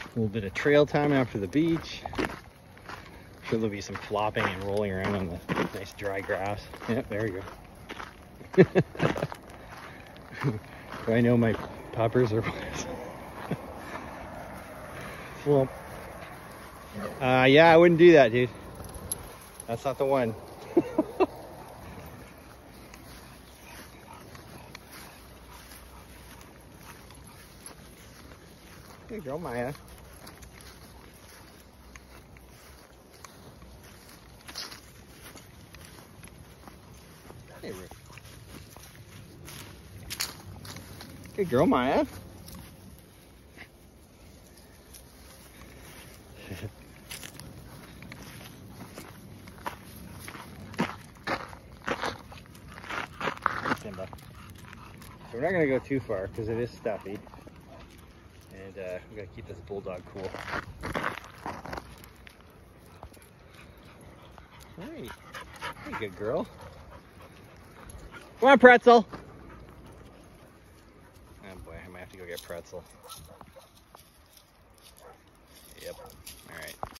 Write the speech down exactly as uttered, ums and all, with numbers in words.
A little bit of trail time after the beach. Sure there'll be some flopping and rolling around on the nice dry grass. Yep, there you go. Do I know my puppers or what? Well, uh, yeah, I wouldn't do that, dude. That's not the one. Good girl, Maya. Hey, Rick. Good girl, Maya. Simba. So we're not going to go too far because it is stuffy. And uh, we got to keep this bulldog cool. Hey, hey, good girl. Come on, Pretzel. Oh boy, I might have to go get Pretzel. Yep. All right.